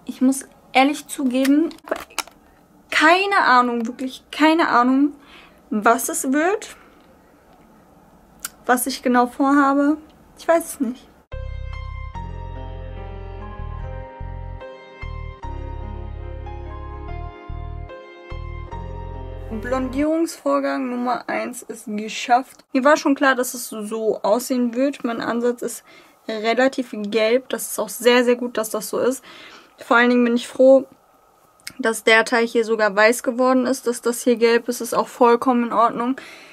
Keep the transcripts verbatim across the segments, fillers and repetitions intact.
Ich muss ehrlich zugeben, keine Ahnung, wirklich keine Ahnung, was es wird. Was ich genau vorhabe. Ich weiß es nicht. Blondierungsvorgang Nummer eins ist geschafft. Mir war schon klar, dass es so aussehen wird. Mein Ansatz ist relativ gelb. Das ist auch sehr, sehr gut, dass das so ist. Vor allen Dingen bin ich froh, dass der Teil hier sogar weiß geworden ist. Dass das hier gelb ist, ist auch vollkommen in Ordnung.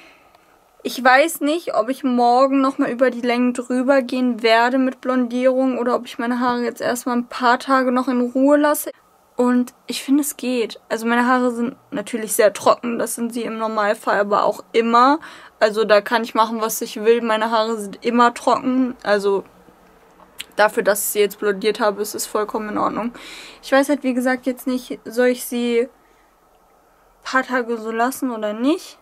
Ich weiß nicht, ob ich morgen nochmal über die Längen drüber gehen werde mit Blondierung oder ob ich meine Haare jetzt erstmal ein paar Tage noch in Ruhe lasse. Und ich finde, es geht. Also meine Haare sind natürlich sehr trocken. Das sind sie im Normalfall aber auch immer. Also da kann ich machen, was ich will. Meine Haare sind immer trocken. Also dafür, dass ich sie jetzt blondiert habe, ist es vollkommen in Ordnung. Ich weiß halt, wie gesagt, jetzt nicht, soll ich sie ein paar Tage so lassen oder nicht.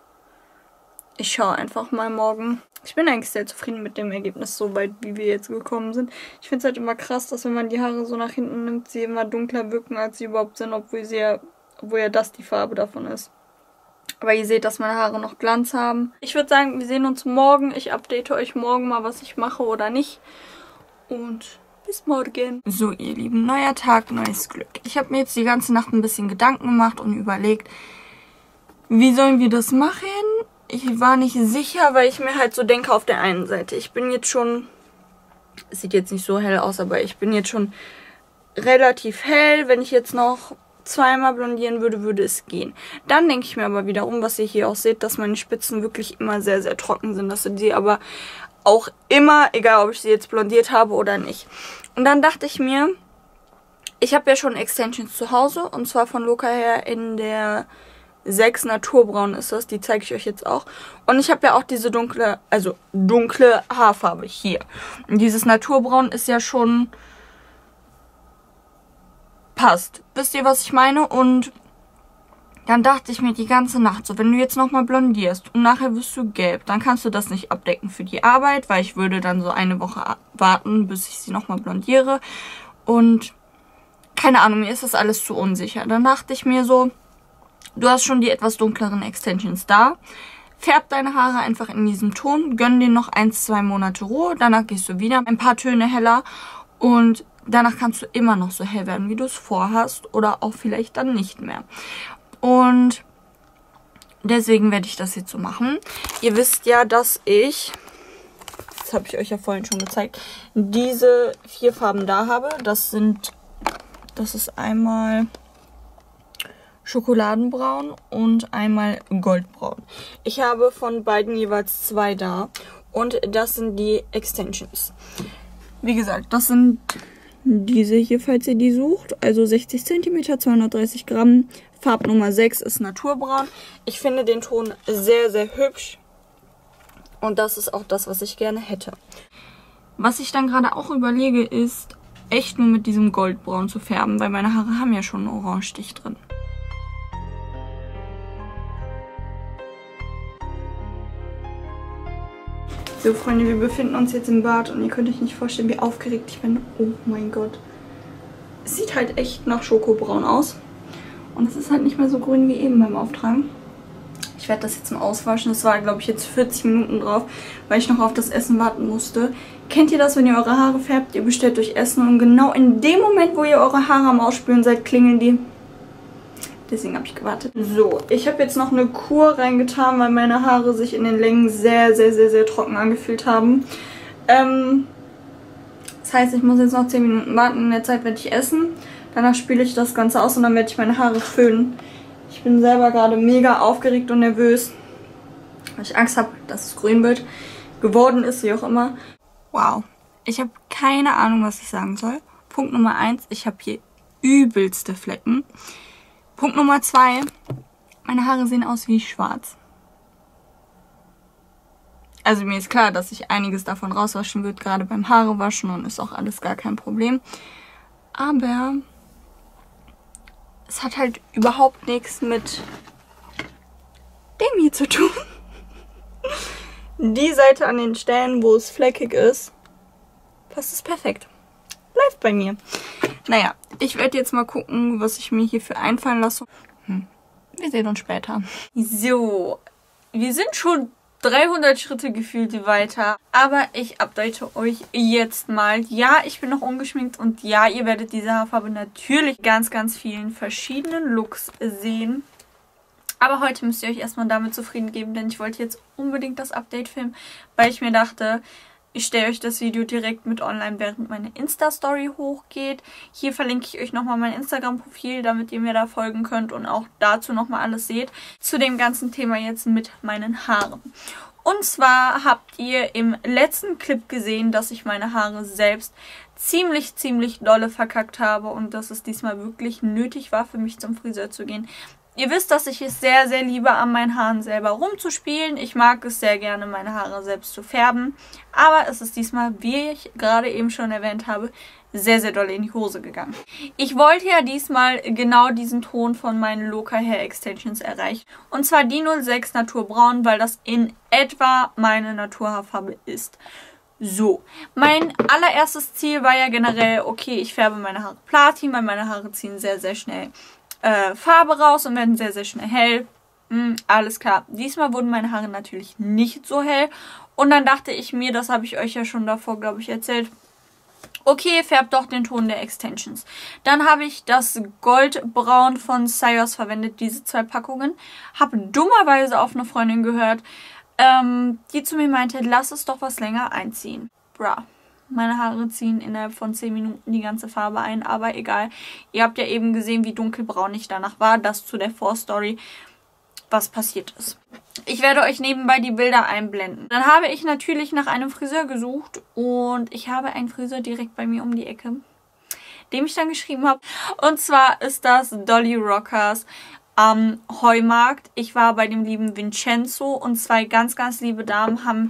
Ich schaue einfach mal morgen. Ich bin eigentlich sehr zufrieden mit dem Ergebnis, so weit wie wir jetzt gekommen sind. Ich finde es halt immer krass, dass wenn man die Haare so nach hinten nimmt, sie immer dunkler wirken, als sie überhaupt sind, obwohl, sie ja, obwohl ja das die Farbe davon ist. Aber ihr seht, dass meine Haare noch Glanz haben. Ich würde sagen, wir sehen uns morgen. Ich update euch morgen mal, was ich mache oder nicht. Und bis morgen. So, ihr Lieben, neuer Tag, neues Glück. Ich habe mir jetzt die ganze Nacht ein bisschen Gedanken gemacht und überlegt, wie sollen wir das machen? Ich war nicht sicher, weil ich mir halt so denke, auf der einen Seite, ich bin jetzt schon, es sieht jetzt nicht so hell aus, aber ich bin jetzt schon relativ hell. Wenn ich jetzt noch zweimal blondieren würde, würde es gehen. Dann denke ich mir aber wiederum, was ihr hier auch seht, dass meine Spitzen wirklich immer sehr, sehr trocken sind. Das sind sie aber auch immer, egal ob ich sie jetzt blondiert habe oder nicht. Und dann dachte ich mir, ich habe ja schon Extensions zu Hause, und zwar von Loka her in der sechs Naturbraun ist das, die zeige ich euch jetzt auch. Und ich habe ja auch diese dunkle, also dunkle Haarfarbe hier. Und dieses Naturbraun ist ja schon, passt. Wisst ihr, was ich meine? Und dann dachte ich mir die ganze Nacht so, wenn du jetzt nochmal blondierst und nachher wirst du gelb, dann kannst du das nicht abdecken für die Arbeit, weil ich würde dann so eine Woche warten, bis ich sie nochmal blondiere. Und keine Ahnung, mir ist das alles zu unsicher. Dann dachte ich mir so, du hast schon die etwas dunkleren Extensions da. Färb deine Haare einfach in diesem Ton. Gönn dir noch ein, zwei Monate Ruhe. Danach gehst du wieder ein paar Töne heller. Und danach kannst du immer noch so hell werden, wie du es vorhast. Oder auch vielleicht dann nicht mehr. Und deswegen werde ich das jetzt so machen. Ihr wisst ja, dass ich, das habe ich euch ja vorhin schon gezeigt, diese vier Farben da habe. Das sind, das ist einmal Schokoladenbraun und einmal Goldbraun. Ich habe von beiden jeweils zwei da und das sind die Extensions. Wie gesagt, das sind diese hier, falls ihr die sucht. Also sechzig Zentimeter, zweihundertdreißig Gramm. Farbnummer sechs ist Naturbraun. Ich finde den Ton sehr, sehr hübsch und das ist auch das, was ich gerne hätte. Was ich dann gerade auch überlege, ist echt nur mit diesem Goldbraun zu färben, weil meine Haare haben ja schon einen Orange-Stich drin. So, Freunde, wir befinden uns jetzt im Bad und ihr könnt euch nicht vorstellen, wie aufgeregt ich bin. Oh mein Gott. Es sieht halt echt nach Schokobraun aus. Und es ist halt nicht mehr so grün wie eben beim Auftragen. Ich werde das jetzt mal auswaschen. Es war, glaube ich, jetzt vierzig Minuten drauf, weil ich noch auf das Essen warten musste. Kennt ihr das, wenn ihr eure Haare färbt? Ihr bestellt euch Essen und genau in dem Moment, wo ihr eure Haare am Ausspülen seid, klingeln die. Deswegen habe ich gewartet. So, ich habe jetzt noch eine Kur reingetan, weil meine Haare sich in den Längen sehr, sehr, sehr, sehr trocken angefühlt haben. Ähm, das heißt, ich muss jetzt noch zehn Minuten warten. In der Zeit werde ich essen. Danach spüle ich das Ganze aus und dann werde ich meine Haare föhnen. Ich bin selber gerade mega aufgeregt und nervös, weil ich Angst habe, dass es grün wird. Geworden ist, wie auch immer. Wow, ich habe keine Ahnung, was ich sagen soll. Punkt Nummer eins, ich habe hier übelste Flecken. Punkt Nummer zwei, meine Haare sehen aus wie schwarz. Also mir ist klar, dass ich einiges davon rauswaschen wird, gerade beim Haarewaschen, und ist auch alles gar kein Problem. Aber es hat halt überhaupt nichts mit dem hier zu tun. Die Seite an den Stellen, wo es fleckig ist, passt es perfekt. Bleibt bei mir. Naja, ich werde jetzt mal gucken, was ich mir hierfür einfallen lasse. Hm. Wir sehen uns später. So, wir sind schon dreihundert Schritte gefühlt weiter. Aber ich update euch jetzt mal. Ja, ich bin noch ungeschminkt und ja, ihr werdet diese Haarfarbe natürlich ganz, ganz vielen verschiedenen Looks sehen. Aber heute müsst ihr euch erstmal damit zufrieden geben, denn ich wollte jetzt unbedingt das Update filmen, weil ich mir dachte, ich stelle euch das Video direkt mit online, während meine Insta-Story hochgeht. Hier verlinke ich euch nochmal mein Instagram-Profil, damit ihr mir da folgen könnt und auch dazu nochmal alles seht. Zu dem ganzen Thema jetzt mit meinen Haaren. Und zwar habt ihr im letzten Clip gesehen, dass ich meine Haare selbst ziemlich, ziemlich dolle verkackt habe und dass es diesmal wirklich nötig war, für mich zum Friseur zu gehen. Ihr wisst, dass ich es sehr, sehr liebe, an meinen Haaren selber rumzuspielen. Ich mag es sehr gerne, meine Haare selbst zu färben. Aber es ist diesmal, wie ich gerade eben schon erwähnt habe, sehr, sehr doll in die Hose gegangen. Ich wollte ja diesmal genau diesen Ton von meinen Local Hair Extensions erreichen. Und zwar die null sechs Naturbraun, weil das in etwa meine Naturhaarfarbe ist. So, mein allererstes Ziel war ja generell, okay, ich färbe meine Haare Platin, weil meine Haare ziehen sehr, sehr schnell Äh, Farbe raus und werden sehr, sehr schnell hell. Hm, alles klar. Diesmal wurden meine Haare natürlich nicht so hell. Und dann dachte ich mir, das habe ich euch ja schon davor, glaube ich, erzählt. Okay, färbt doch den Ton der Extensions. Dann habe ich das Goldbraun von Syoss verwendet, diese zwei Packungen. Habe dummerweise auf eine Freundin gehört, ähm, die zu mir meinte, lass es doch was länger einziehen. Bra. Meine Haare ziehen innerhalb von zehn Minuten die ganze Farbe ein, aber egal. Ihr habt ja eben gesehen, wie dunkelbraun ich danach war. Das zu der Vorstory, was passiert ist. Ich werde euch nebenbei die Bilder einblenden. Dann habe ich natürlich nach einem Friseur gesucht und ich habe einen Friseur direkt bei mir um die Ecke, dem ich dann geschrieben habe. Und zwar ist das Dolly Rockers am Heumarkt. Ich war bei dem lieben Vincenzo und zwei ganz, ganz liebe Damen haben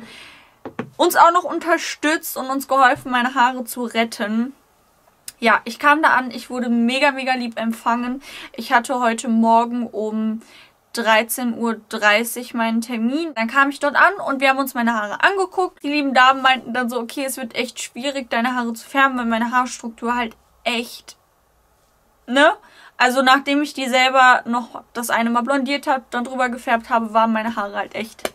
uns auch noch unterstützt und uns geholfen, meine Haare zu retten. Ja, ich kam da an, ich wurde mega, mega lieb empfangen. Ich hatte heute Morgen um dreizehn Uhr dreißig meinen Termin. Dann kam ich dort an und wir haben uns meine Haare angeguckt. Die lieben Damen meinten dann so, okay, es wird echt schwierig, deine Haare zu färben, weil meine Haarstruktur halt echt, ne? Also nachdem ich die selber noch das eine Mal blondiert habe, dann drüber gefärbt habe, waren meine Haare halt echt,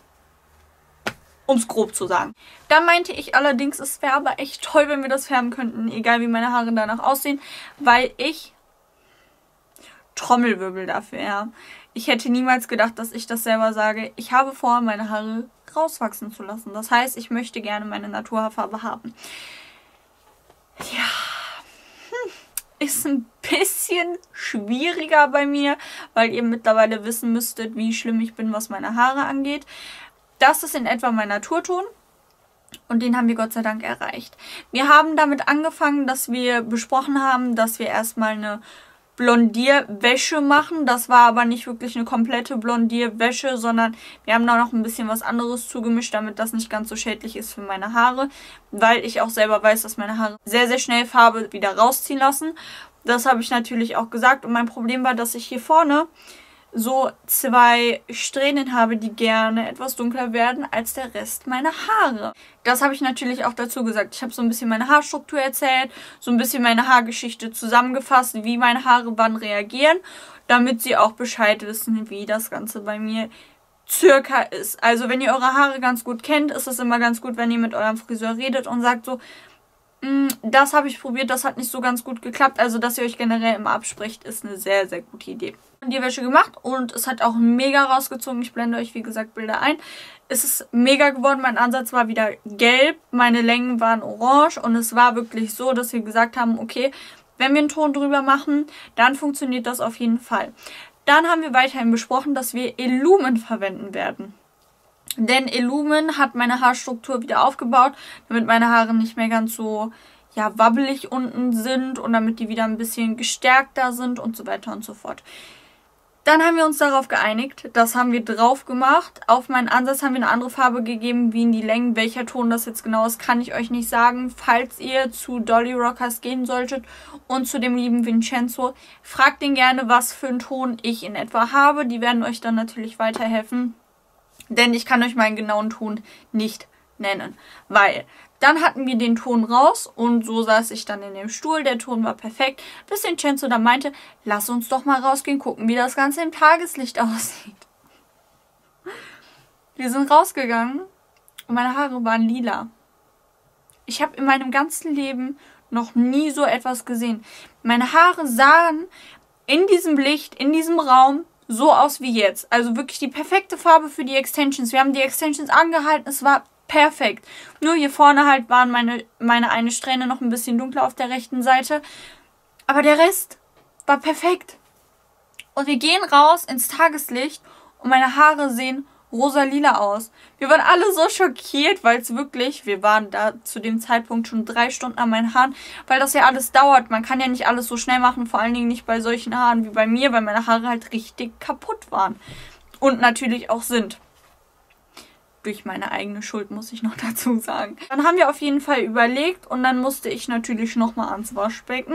um es grob zu sagen. Dann meinte ich allerdings, es wäre aber echt toll, wenn wir das färben könnten, egal wie meine Haare danach aussehen, weil ich Trommelwirbel dafür, ja. Ich hätte niemals gedacht, dass ich das selber sage. Ich habe vor, meine Haare rauswachsen zu lassen. Das heißt, ich möchte gerne meine Naturhaarfarbe haben. Ja, hm. Ist ein bisschen schwieriger bei mir, weil ihr mittlerweile wissen müsstet, wie schlimm ich bin, was meine Haare angeht. Das ist in etwa mein Naturton und den haben wir Gott sei Dank erreicht. Wir haben damit angefangen, dass wir besprochen haben, dass wir erstmal eine Blondierwäsche machen. Das war aber nicht wirklich eine komplette Blondierwäsche, sondern wir haben da noch ein bisschen was anderes zugemischt, damit das nicht ganz so schädlich ist für meine Haare, weil ich auch selber weiß, dass meine Haare sehr, sehr schnell Farbe wieder rausziehen lassen. Das habe ich natürlich auch gesagt und mein Problem war, dass ich hier vorne so zwei Strähnen habe, die gerne etwas dunkler werden als der Rest meiner Haare. Das habe ich natürlich auch dazu gesagt. Ich habe so ein bisschen meine Haarstruktur erzählt, so ein bisschen meine Haargeschichte zusammengefasst, wie meine Haare wann reagieren, damit sie auch Bescheid wissen, wie das Ganze bei mir circa ist. Also wenn ihr eure Haare ganz gut kennt, ist es immer ganz gut, wenn ihr mit eurem Friseur redet und sagt so, das habe ich probiert, das hat nicht so ganz gut geklappt. Also, dass ihr euch generell immer abspricht, ist eine sehr, sehr gute Idee. Die Wäsche gemacht und es hat auch mega rausgezogen. Ich blende euch, wie gesagt, Bilder ein. Es ist mega geworden. Mein Ansatz war wieder gelb, meine Längen waren orange und es war wirklich so, dass wir gesagt haben, okay, wenn wir einen Ton drüber machen, dann funktioniert das auf jeden Fall. Dann haben wir weiterhin besprochen, dass wir Illumin verwenden werden. Denn Illumin hat meine Haarstruktur wieder aufgebaut, damit meine Haare nicht mehr ganz so ja, wabbelig unten sind und damit die wieder ein bisschen gestärkter sind und so weiter und so fort. Dann haben wir uns darauf geeinigt, das haben wir drauf gemacht. Auf meinen Ansatz haben wir eine andere Farbe gegeben, wie in die Längen. Welcher Ton das jetzt genau ist, kann ich euch nicht sagen. Falls ihr zu Dolly Rockers gehen solltet und zu dem lieben Vincenzo, fragt ihn gerne, was für einen Ton ich in etwa habe. Die werden euch dann natürlich weiterhelfen. Denn ich kann euch meinen genauen Ton nicht nennen, weil Dann hatten wir den Ton raus und so saß ich dann in dem Stuhl. Der Ton war perfekt, bis Vincenzo dann meinte, lass uns doch mal rausgehen, gucken, wie das Ganze im Tageslicht aussieht. Wir sind rausgegangen und meine Haare waren lila. Ich habe in meinem ganzen Leben noch nie so etwas gesehen. Meine Haare sahen in diesem Licht, in diesem Raum so aus wie jetzt. Also wirklich die perfekte Farbe für die Extensions. Wir haben die Extensions angehalten, es war perfekt. Nur hier vorne halt waren meine, meine eine Strähne noch ein bisschen dunkler auf der rechten Seite. Aber der Rest war perfekt. Und wir gehen raus ins Tageslicht und meine Haare sehen rosa-lila aus. Wir waren alle so schockiert, weil es wirklich, wir waren da zu dem Zeitpunkt schon drei Stunden an meinen Haaren, weil das ja alles dauert. Man kann ja nicht alles so schnell machen, vor allen Dingen nicht bei solchen Haaren wie bei mir, weil meine Haare halt richtig kaputt waren. Und natürlich auch sind. Durch meine eigene Schuld, muss ich noch dazu sagen. Dann haben wir auf jeden Fall überlegt und dann musste ich natürlich nochmal ans Waschbecken.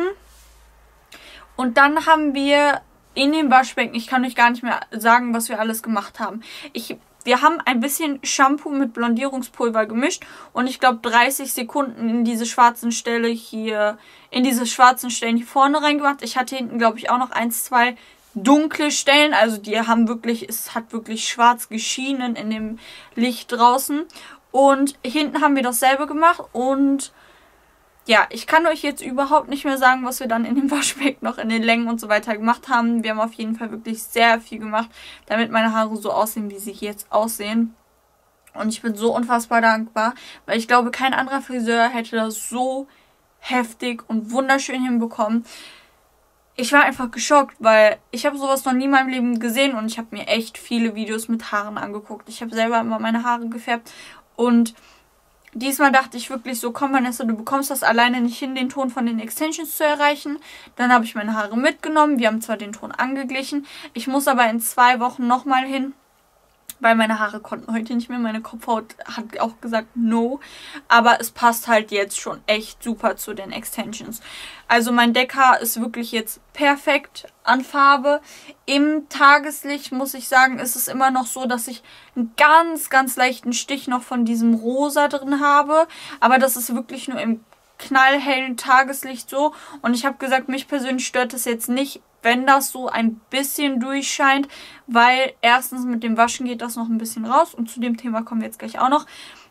Und dann haben wir in dem Waschbecken, ich kann euch gar nicht mehr sagen, was wir alles gemacht haben. Ich, wir haben ein bisschen Shampoo mit Blondierungspulver gemischt und ich glaube dreißig Sekunden in diese schwarzen Stelle hier, in diese schwarzen Stellen hier vorne reingemacht. Ich hatte hinten, glaube ich, auch noch eins, zwei dunkle Stellen, also die haben wirklich, es hat wirklich schwarz geschienen in dem Licht draußen. Und hinten haben wir dasselbe gemacht und ja, ich kann euch jetzt überhaupt nicht mehr sagen, was wir dann in dem Waschbecken noch in den Längen und so weiter gemacht haben. Wir haben auf jeden Fall wirklich sehr viel gemacht, damit meine Haare so aussehen, wie sie jetzt aussehen. Und ich bin so unfassbar dankbar, weil ich glaube, kein anderer Friseur hätte das so heftig und wunderschön hinbekommen. Ich war einfach geschockt, weil ich habe sowas noch nie in meinem Leben gesehen und ich habe mir echt viele Videos mit Haaren angeguckt. Ich habe selber immer meine Haare gefärbt und diesmal dachte ich wirklich so, komm Vanessa, du bekommst das alleine nicht hin, den Ton von den Extensions zu erreichen. Dann habe ich meine Haare mitgenommen, wir haben zwar den Ton angeglichen, ich muss aber in zwei Wochen nochmal hin, weil meine Haare konnten heute nicht mehr, meine Kopfhaut hat auch gesagt no, aber es passt halt jetzt schon echt super zu den Extensions. Also mein Deckhaar ist wirklich jetzt perfekt an Farbe. Im Tageslicht muss ich sagen, ist es immer noch so, dass ich einen ganz, ganz leichten Stich noch von diesem Rosa drin habe, aber das ist wirklich nur im knallhellen Tageslicht so und ich habe gesagt, mich persönlich stört es jetzt nicht, wenn das so ein bisschen durchscheint, weil erstens mit dem Waschen geht das noch ein bisschen raus und zu dem Thema kommen wir jetzt gleich auch noch.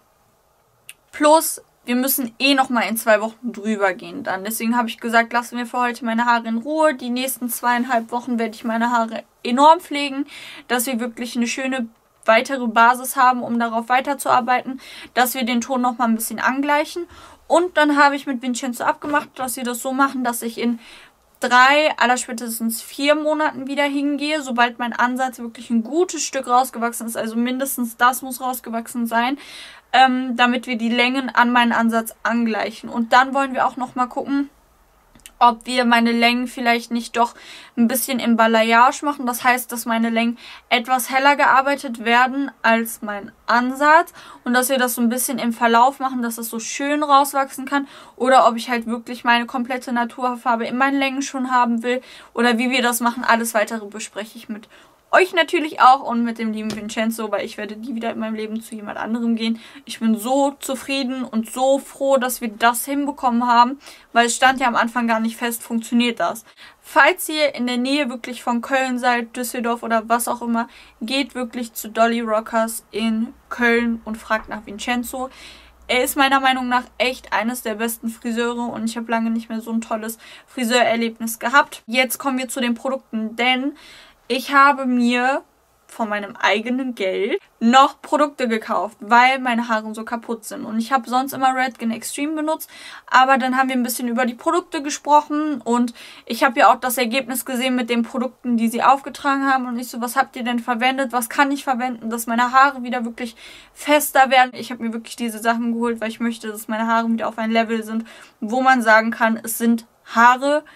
Plus, wir müssen eh noch mal in zwei Wochen drüber gehen dann. Deswegen habe ich gesagt, lassen wir für heute meine Haare in Ruhe. Die nächsten zweieinhalb Wochen werde ich meine Haare enorm pflegen, dass wir wirklich eine schöne weitere Basis haben, um darauf weiterzuarbeiten, dass wir den Ton noch mal ein bisschen angleichen. Und dann habe ich mit Vincenzo abgemacht, dass wir das so machen, dass ich in drei, allerspätestens vier Monaten wieder hingehe, sobald mein Ansatz wirklich ein gutes Stück rausgewachsen ist, also mindestens das muss rausgewachsen sein, ähm, damit wir die Längen an meinen Ansatz angleichen. Und dann wollen wir auch noch mal gucken, ob wir meine Längen vielleicht nicht doch ein bisschen im Balayage machen. Das heißt, dass meine Längen etwas heller gearbeitet werden als mein Ansatz und dass wir das so ein bisschen im Verlauf machen, dass das so schön rauswachsen kann. Oder ob ich halt wirklich meine komplette Naturfarbe in meinen Längen schon haben will. Oder wie wir das machen, alles weitere bespreche ich mit euch natürlich auch und mit dem lieben Vincenzo, weil ich werde nie wieder in meinem Leben zu jemand anderem gehen. Ich bin so zufrieden und so froh, dass wir das hinbekommen haben, weil es stand ja am Anfang gar nicht fest, funktioniert das. Falls ihr in der Nähe wirklich von Köln seid, Düsseldorf oder was auch immer, geht wirklich zu Dolly Rockers in Köln und fragt nach Vincenzo. Er ist meiner Meinung nach echt eines der besten Friseure und ich habe lange nicht mehr so ein tolles Friseurerlebnis gehabt. Jetzt kommen wir zu den Produkten, denn ich habe mir von meinem eigenen Geld noch Produkte gekauft, weil meine Haare so kaputt sind. Und ich habe sonst immer Redken Extreme benutzt, aber dann haben wir ein bisschen über die Produkte gesprochen und ich habe ja auch das Ergebnis gesehen mit den Produkten, die sie aufgetragen haben. Und ich so, was habt ihr denn verwendet? Was kann ich verwenden, dass meine Haare wieder wirklich fester werden? Ich habe mir wirklich diese Sachen geholt, weil ich möchte, dass meine Haare wieder auf ein Level sind, wo man sagen kann, es sind Haare,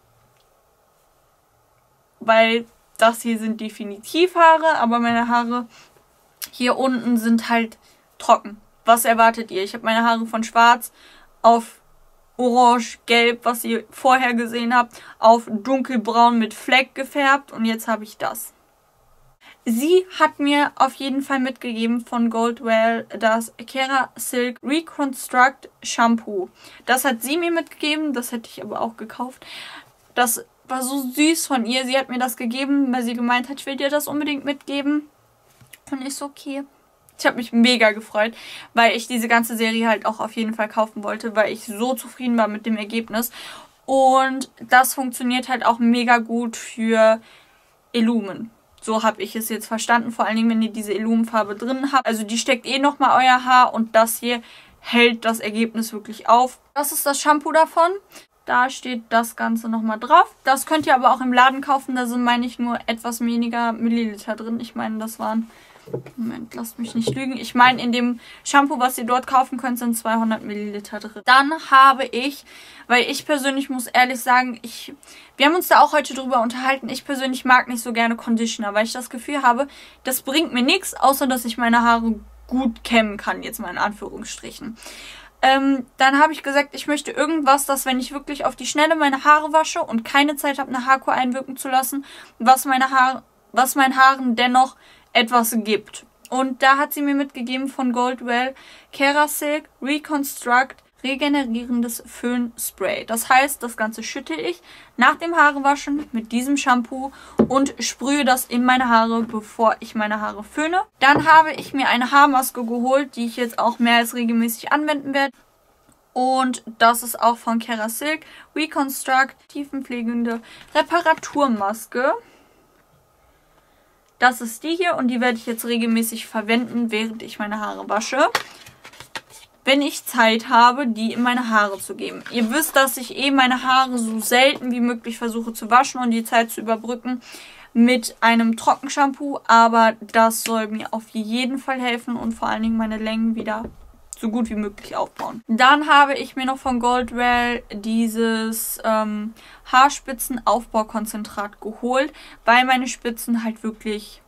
weil das hier sind definitiv Haare, aber meine Haare hier unten sind halt trocken. Was erwartet ihr? Ich habe meine Haare von schwarz auf orange, gelb, was ihr vorher gesehen habt, auf dunkelbraun mit Fleck gefärbt und jetzt habe ich das. Sie hat mir auf jeden Fall mitgegeben von Goldwell das Kerasilk Reconstruct Shampoo. Das hat sie mir mitgegeben, das hätte ich aber auch gekauft. Das war so süß von ihr. Sie hat mir das gegeben, weil sie gemeint hat, ich will dir das unbedingt mitgeben. Und ich so, okay. Ich habe mich mega gefreut, weil ich diese ganze Serie halt auch auf jeden Fall kaufen wollte, weil ich so zufrieden war mit dem Ergebnis. Und das funktioniert halt auch mega gut für Illumen. So habe ich es jetzt verstanden, vor allen Dingen, wenn ihr diese Illumenfarbe drin habt. Also die steckt eh nochmal euer Haar und das hier hält das Ergebnis wirklich auf. Das ist das Shampoo davon. Da steht das Ganze nochmal drauf. Das könnt ihr aber auch im Laden kaufen. Da sind, meine ich, nur etwas weniger Milliliter drin. Ich meine, das waren... Moment, lasst mich nicht lügen. Ich meine, in dem Shampoo, was ihr dort kaufen könnt, sind zweihundert Milliliter drin. Dann habe ich, weil ich persönlich muss ehrlich sagen, ich, wir haben uns da auch heute drüber unterhalten, ich persönlich mag nicht so gerne Conditioner, weil ich das Gefühl habe, das bringt mir nichts, außer dass ich meine Haare gut kämmen kann, jetzt mal in Anführungsstrichen. Ähm, dann habe ich gesagt, ich möchte irgendwas, dass wenn ich wirklich auf die Schnelle meine Haare wasche und keine Zeit habe, eine Haarkur einwirken zu lassen, was meine Haare, was meinen Haaren dennoch etwas gibt. Und da hat sie mir mitgegeben von Goldwell Kerasilk Reconstruct regenerierendes Föhnspray. Das heißt, das Ganze schüttel ich nach dem Haarewaschen mit diesem Shampoo und sprühe das in meine Haare, bevor ich meine Haare föhne. Dann habe ich mir eine Haarmaske geholt, die ich jetzt auch mehr als regelmäßig anwenden werde. Und das ist auch von Kerasilk Reconstruct tiefenpflegende Reparaturmaske. Das ist die hier und die werde ich jetzt regelmäßig verwenden, während ich meine Haare wasche. Wenn ich Zeit habe, die in meine Haare zu geben. Ihr wisst, dass ich eh meine Haare so selten wie möglich versuche zu waschen und die Zeit zu überbrücken mit einem Trockenshampoo. Aber das soll mir auf jeden Fall helfen und vor allen Dingen meine Längen wieder so gut wie möglich aufbauen. Dann habe ich mir noch von Goldwell dieses ähm, Haarspitzenaufbaukonzentrat geholt, weil meine Spitzen halt wirklich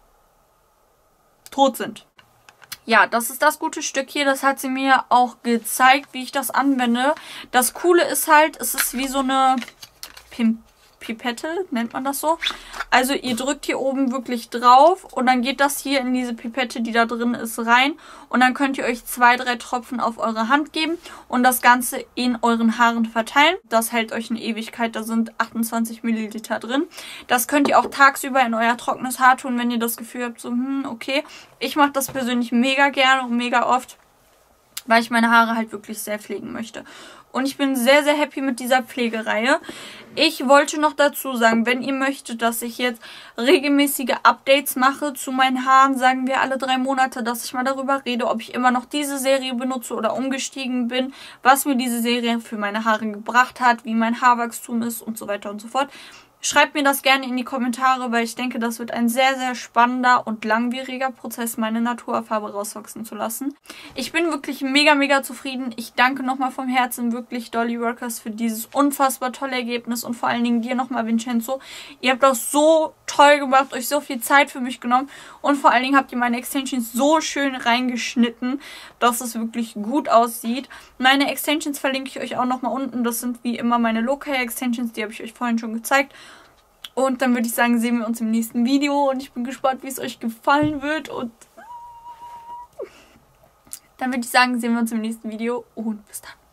tot sind. Ja, das ist das gute Stück hier. Das hat sie mir auch gezeigt, wie ich das anwende. Das Coole ist halt, es ist wie so eine Pim Pipette, nennt man das so. Also ihr drückt hier oben wirklich drauf und dann geht das hier in diese Pipette, die da drin ist, rein. Und dann könnt ihr euch zwei, drei Tropfen auf eure Hand geben und das Ganze in euren Haaren verteilen. Das hält euch eine Ewigkeit, da sind achtundzwanzig Milliliter drin. Das könnt ihr auch tagsüber in euer trockenes Haar tun, wenn ihr das Gefühl habt, so, hm, okay. Ich mache das persönlich mega gerne und mega oft, weil ich meine Haare halt wirklich sehr pflegen möchte. Und ich bin sehr, sehr happy mit dieser Pflegereihe. Ich wollte noch dazu sagen, wenn ihr möchtet, dass ich jetzt regelmäßige Updates mache zu meinen Haaren, sagen wir alle drei Monate, dass ich mal darüber rede, ob ich immer noch diese Serie benutze oder umgestiegen bin, was mir diese Serie für meine Haare gebracht hat, wie mein Haarwachstum ist und so weiter und so fort. Schreibt mir das gerne in die Kommentare, weil ich denke, das wird ein sehr, sehr spannender und langwieriger Prozess, meine Naturfarbe rauswachsen zu lassen. Ich bin wirklich mega, mega zufrieden. Ich danke nochmal vom Herzen wirklich Dolly Workers für dieses unfassbar tolle Ergebnis und vor allen Dingen dir nochmal, Vincenzo. Ihr habt das so toll gemacht, euch so viel Zeit für mich genommen und vor allen Dingen habt ihr meine Extensions so schön reingeschnitten, dass es wirklich gut aussieht. Meine Extensions verlinke ich euch auch nochmal unten. Das sind wie immer meine Local Extensions, die habe ich euch vorhin schon gezeigt. Und dann würde ich sagen, sehen wir uns im nächsten Video. Und ich bin gespannt, wie es euch gefallen wird. Und dann würde ich sagen, sehen wir uns im nächsten Video. Und bis dann.